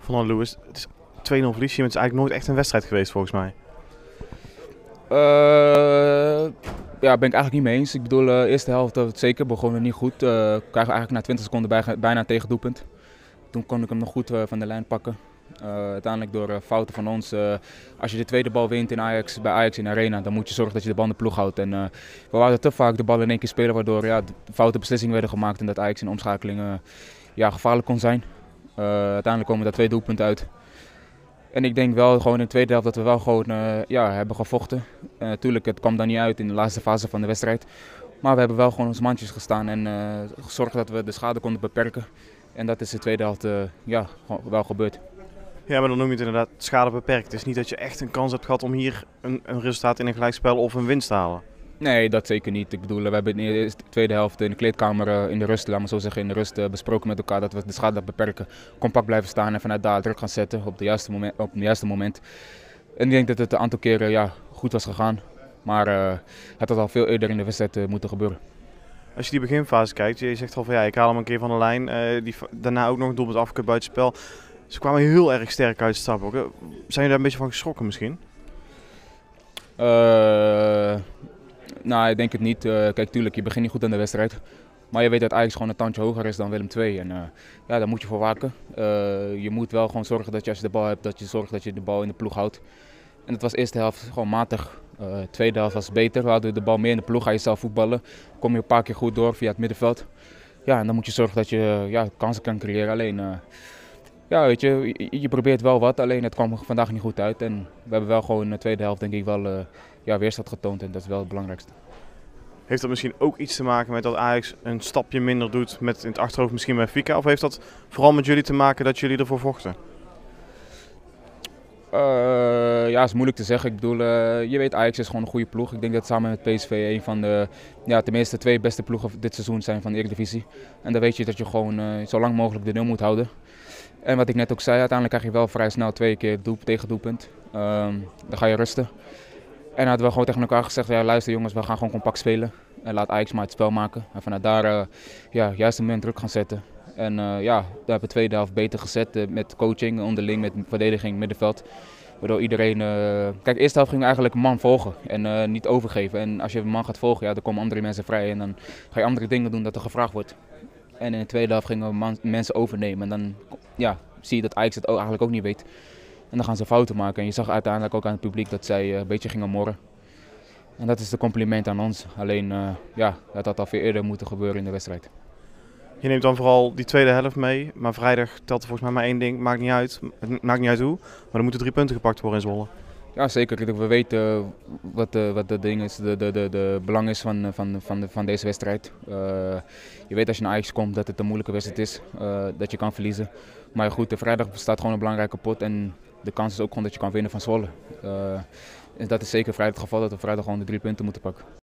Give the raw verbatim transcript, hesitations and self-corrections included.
Van Lewis, het is twee nul verlies, maar het is eigenlijk nooit echt een wedstrijd geweest volgens mij. Uh, ja, ben ik eigenlijk niet mee eens. Ik bedoel, de uh, eerste helft uh, zeker begonnen niet goed. Uh, krijgen we eigenlijk na twintig seconden bij, bijna een tegendoelpunt. Toen kon ik hem nog goed uh, van de lijn pakken. Uh, uiteindelijk door uh, fouten van ons. Uh, als je de tweede bal wint in Ajax, bij Ajax in de Arena, dan moet je zorgen dat je de bal in de ploeg houdt. En, uh, we wouden te vaak de bal in één keer spelen, waardoor ja, foute beslissingen werden gemaakt en dat Ajax in omschakeling uh, ja, gevaarlijk kon zijn. Uh, uiteindelijk komen daar twee doelpunten uit. En ik denk wel gewoon in de tweede helft dat we wel gewoon uh, ja, hebben gevochten. Uh, tuurlijk, het kwam dan niet uit in de laatste fase van de wedstrijd. Maar we hebben wel gewoon ons mandjes gestaan en uh, gezorgd dat we de schade konden beperken. En dat is de tweede helft uh, ja, wel gebeurd. Ja, maar dan noem je het inderdaad schade beperkt. Het is niet dat je echt een kans hebt gehad om hier een, een resultaat in een gelijkspel of een winst te halen. Nee, dat zeker niet. Ik bedoel, we hebben in de tweede helft in de kleedkamer uh, in de rust, laat maar zo zeggen, in de rust uh, besproken met elkaar dat we de schade beperken, compact blijven staan en vanuit daar druk gaan zetten op, de juiste moment, op het juiste moment. En ik denk dat het een aantal keren ja, goed was gegaan, maar uh, het had al veel eerder in de wedstrijd uh, moeten gebeuren. Als je die beginfase kijkt, je zegt al van ja, ik haal hem een keer van de lijn, uh, die, daarna ook nog een doelpunt afgekut buitenspel. Ze kwamen heel erg sterk uit de stap. Zijn jullie daar een beetje van geschrokken misschien? Uh, nou, ik denk het niet. Uh, kijk, tuurlijk, je begint niet goed aan de wedstrijd. Maar je weet dat Ajax gewoon een tandje hoger is dan Willem twee. En uh, ja, daar moet je voor waken. Uh, je moet wel gewoon zorgen dat je als je de bal hebt, dat je zorgt dat je de bal in de ploeg houdt. En het was de eerste helft gewoon matig. Uh, de tweede helft was beter. We hadden de bal meer in de ploeg, ga je zelf voetballen. Kom je een paar keer goed door via het middenveld. Ja, en dan moet je zorgen dat je uh, ja, kansen kan creëren. Alleen... Uh, Ja, weet je, je probeert wel wat, alleen het kwam vandaag niet goed uit. En we hebben wel gewoon in de tweede helft denk ik wel uh, ja, weerstand getoond en dat is wel het belangrijkste. Heeft dat misschien ook iets te maken met dat Ajax een stapje minder doet met in het achterhoofd misschien bij Fika? Of heeft dat vooral met jullie te maken dat jullie ervoor vochten? Uh, ja, is moeilijk te zeggen. Ik bedoel, uh, je weet Ajax is gewoon een goede ploeg. Ik denk dat samen met P S V een van de, ja, tenminste twee beste ploegen dit seizoen zijn van de Eredivisie. En dan weet je dat je gewoon uh, zo lang mogelijk de nul moet houden. En wat ik net ook zei, uiteindelijk krijg je wel vrij snel twee keer doel, tegen doelpunt. Um, dan ga je rusten. En hadden we gewoon tegen elkaar gezegd, ja, luister jongens, we gaan gewoon compact spelen. En laat Ajax maar het spel maken. En vanuit daar uh, ja, juist een moment druk gaan zetten. En uh, ja, we hebben de tweede helft beter gezet uh, met coaching, onderling, met verdediging, middenveld. Waardoor iedereen... Uh... Kijk, de eerste helft ging eigenlijk een man volgen en uh, niet overgeven. En als je een man gaat volgen, ja, dan komen andere mensen vrij. En dan ga je andere dingen doen dat er gevraagd wordt. En in de tweede helft gingen we man, mensen overnemen. En dan ja, zie je dat Ajax het ook, eigenlijk ook niet weet. En dan gaan ze fouten maken. En je zag uiteindelijk ook aan het publiek dat zij uh, een beetje gingen morren. En dat is de compliment aan ons. Alleen, uh, ja, dat had al veel eerder moeten gebeuren in de wedstrijd. Je neemt dan vooral die tweede helft mee. Maar vrijdag telt er volgens mij maar één ding. Maakt niet uit. Het maakt niet uit hoe. Maar er moeten drie punten gepakt worden in Zwolle. Ja, zeker. We weten wat de, wat de, ding is, de, de, de, de belang is van, van, van, de, van deze wedstrijd. Uh, je weet als je naar Ajax komt dat het een moeilijke wedstrijd is, uh, dat je kan verliezen. Maar goed, de vrijdag bestaat gewoon een belangrijke pot en de kans is ook gewoon dat je kan winnen van Zwolle. Uh, en dat is zeker vrijdag het geval dat we vrijdag gewoon de drie punten moeten pakken.